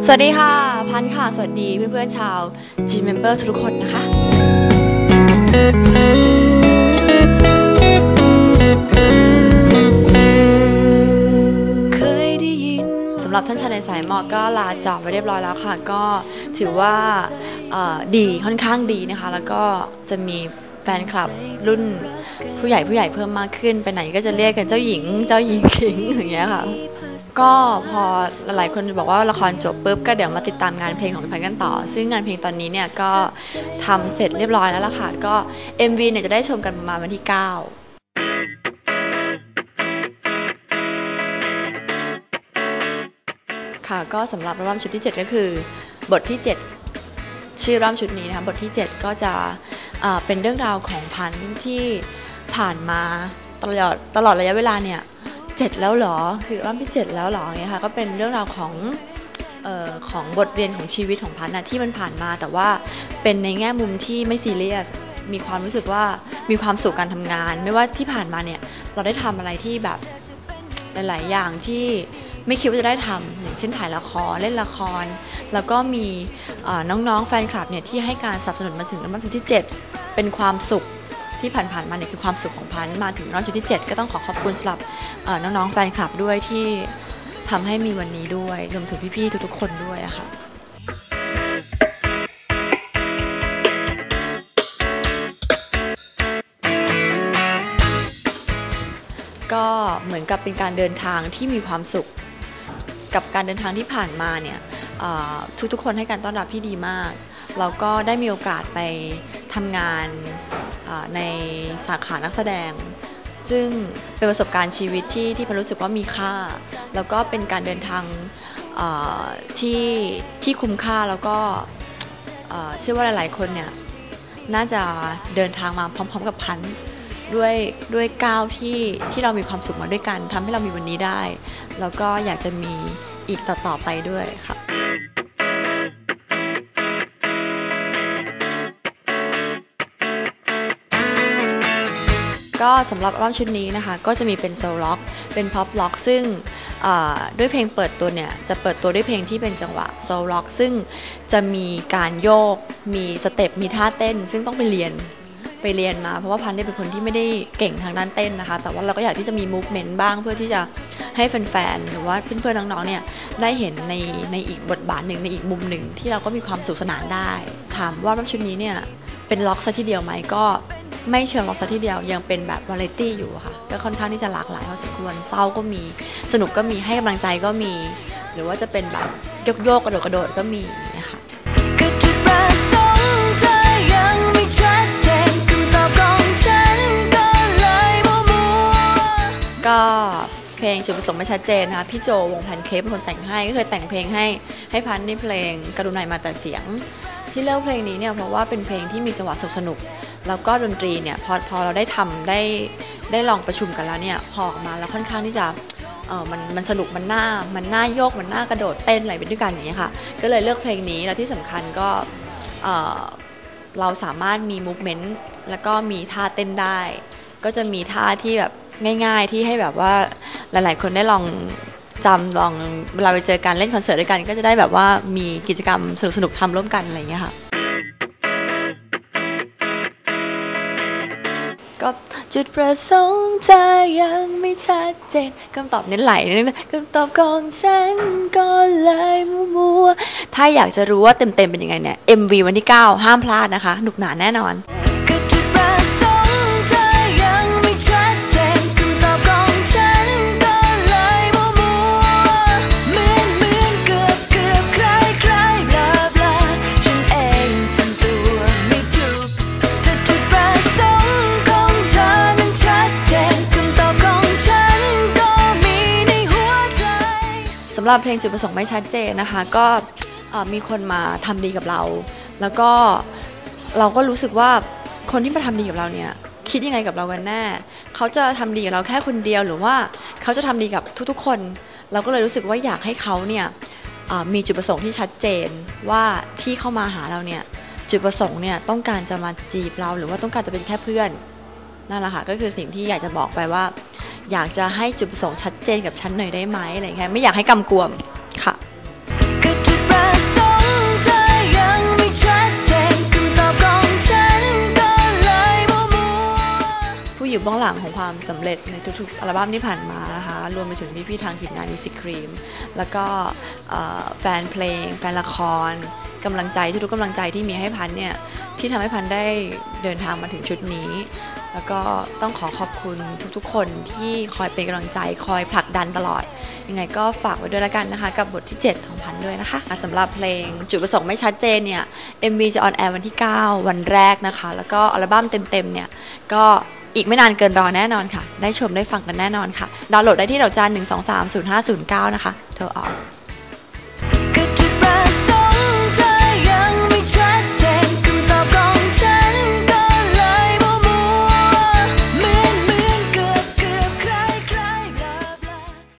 สวัสดีค่ะพันค่ะ สวัสดีเพื่อนๆชาว G Member ทุกคนนะคะสำหรับท่านชายในสายหมอกก็ลาจอบไปเรียบร้อยแล้วค่ะก็ถือว่าดีค่อนข้างดีนะคะแล้วก็จะมีแฟนคลับรุ่นผู้ใหญ่เพิ่มมากขึ้นไปไหนก็จะเรียกกันเจ้าหญิงขิงอย่างเงี้ยค่ะก็พอหลายคนบอกว่าละครจบปุ๊บก็เดี๋ยวมาติดตามงานเพลงของพันกันต่อซึ่งงานเพลงตอนนี้เนี่ยก็ทำเสร็จเรียบร้อยแล้วล่ะค่ะก็ MV เนี่ยจะได้ชมกันประมาณวันที่9ค่ะก็สำหรับอัลบั้มชุดที่7ก็คือบทที่7ชื่ออัลบั้มชุดนี้นะคะบทที่7ก็จะเป็นเรื่องราวของพันที่ผ่านมาตลอดระยะเวลาเนี่ย7แล้วเหรอคืออัลบั้มที่7แล้วเหรออย่างเงี้ยค่ะก็เป็นเรื่องราวของบทเรียนของชีวิตของพันนะที่มันผ่านมาแต่ว่าเป็นในแง่มุมที่ไม่ซีเรียสมีความรู้สึกว่ามีความสุขการทำงานไม่ว่าที่ผ่านมาเนี่ยเราได้ทำอะไรที่แบบหลายๆอย่างที่ไม่คิดว่าจะได้ทำอย่างเช่นถ่ายละครเล่นละครแล้วก็มีน้องๆแฟนคลับเนี่ยที่ให้การสนับสนุนมาถึงอัลบั้มชุดที่7เป็นความสุขที่ผ่านๆมาเนี่ยคือความสุขของพันมาถึงอัลบั้มชุดที่7ก็ต้องขอบคุณสำหรับน้องๆแฟนคลับด้วยที่ทำให้มีวันนี้ด้วยรวมถึงพี่ๆทุกๆคนด้วยอะค่ะก็เหมือนกับเป็นการเดินทางที่มีความสุขกับการเดินทางที่ผ่านมาเนี่ยทุกๆคนให้การต้อนรับที่ดีมากเราก็ได้มีโอกาสไปทำงานในสาขานักแสดงซึ่งเป็นประสบการณ์ชีวิตที่พันรู้สึกว่ามีค่าแล้วก็เป็นการเดินทางที่คุ้มค่าแล้วก็เชื่อว่าหลายๆคนเนี่ยน่าจะเดินทางมาพร้อมๆกับพันด้วยก้าวที่เรามีความสุขมาด้วยกันทำให้เรามีวันนี้ได้แล้วก็อยากจะมีอีกต่อไปด้วยค่ะก็สำหรับอัลบั้มชุดนี้นะคะก็จะมีเป็นโซลล็อกเป็นพ็อปล็อกซึ่งด้วยเพลงเปิดตัวเนี่ยจะเปิดตัวด้วยเพลงที่เป็นจังหวะโซลล็อกซึ่งจะมีการโยกมีสเต็ปมีท่าเต้นซึ่งต้องไปเรียนมาเพราะว่าพันได้เป็นคนที่ไม่ได้เก่งทางด้านเต้นนะคะแต่ว่าเราก็อยากที่จะมีมูฟเมนต์บ้างเพื่อที่จะให้แฟนๆหรือว่าเพื่อนๆน้องๆเนี่ยได้เห็นในอีกบทบาทหนึ่งในอีกมุมหนึ่งที่เราก็มีความสุขสนานได้ถามว่าอัลบั้มชุดนี้เนี่ยเป็นล็อกซะทีเดียวไหมก็ไม่เชิงล็อกซะทีเดียวยังเป็นแบบวาไรตี้อยู่ค่ะก็ค่อนข้างที่จะหลากหลายพอสมควรเศร้าก็มีสนุกก็มีให้กำลังใจก็มีหรือว่าจะเป็นแบบโยกกระโดดก็มีนะคะก็เพลงจุดประสงค์ไม่ชัดเจนนะคะพี่โจวงแพนเค้กเป็นคนแต่งให้ก็เคยแต่งเพลงให้พันในเพลงกรุณามาแต่เสียงที่เลือกเพลงนี้เนี่ยเพราะว่าเป็นเพลงที่มีจังหวะสนุกแล้วก็ดนตรีเนี่ยพอเราได้ทำได้ลองประชุมกันแล้วเนี่ยพอออกมาแล้วค่อนข้างที่จะมันสนุกมันน่าโยกมันน่ากระโดดเต้นอะไรไปด้วยกันอย่างเงี้ยค่ะก็เลยเลือกเพลงนี้แล้วที่สำคัญก็เราสามารถมีมูฟเมนต์แล้วก็มีท่าเต้นได้ก็จะมีท่าที่แบบง่ายๆที่ให้แบบว่าหลายๆคนได้ลองเวลาไปเจอกันเล่นคอนเสิร์ตด้วยกันก็จะได้แบบว่ามีกิจกรรมสนุกๆทำร่วมกันอะไรอย่างเงี้ยค่ะก็จุดประสงค์เธอยังไม่ชัดเจนคำตอบเน้นไหลนะคำตอบของฉันก็เลยมัวถ้าอยากจะรู้ว่าเต็มเป็นยังไงเนี่ย MV วันที่9ห้ามพลาดนะคะหนุกหนาแน่นอนสำหรับเพลงจุดประสงค์ไม่ชัดเจนนะคะก็มีคนมาทำดีกับเราแล้วก็เราก็รู้สึกว่าคนที่มาทำดีกับเราเนี่ยคิดยังไงกับเรากันแน่เขาจะทำดีกับเราแค่คนเดียวหรือว่าเขาจะทำดีกับทุกๆคนเราก็เลยรู้สึกว่าอยากให้เขาเนี่ยมีจุดประสงค์ที่ชัดเจนว่าที่เข้ามาหาเราเนี่ยจุดประสงค์เนี่ยต้องการจะมาจีบเราหรือว่าต้องการจะเป็นแค่เพื่อนนั่นแหละค่ะก็คือสิ่งที่อยากจะบอกไปว่าอยากจะให้จุดประสงค์ชัดเจนกับฉันหน่อยได้ไหมอะไรเงี้ยไม่อยากให้กำกวมค่ะเบื้องหลังของความสำเร็จในทุกๆอัลบั้มที่ผ่านมานะคะรวมไปถึงพี่ๆทางทีมงานมิวสิกครีมแล้วก็แฟนเพลงแฟนละครกำลังใจทุกๆกำลังใจที่มีให้พันเนี่ยที่ทำให้พันได้เดินทางมาถึงชุดนี้แล้วก็ต้องขอขอบคุณทุกๆคนที่คอยเป็นกำลังใจคอยผลักดันตลอดยังไงก็ฝากไว้ด้วยละกันนะคะกับบทที่7ของพันด้วยนะคะสำหรับเพลงจุดประสงค์ไม่ชัดเจนเนี่ย MV จะออนแอร์วันที่9วันแรกนะคะแล้วก็อัลบั้มเต็มๆเนี่ยก็อีกไม่นานเกินรอแน่นอนค่ะได้ชมได้ฟังกันแน่นอนค่ะดาวน์โหลดได้ที่ดอกจัน 123 0509 นะคะโทรออก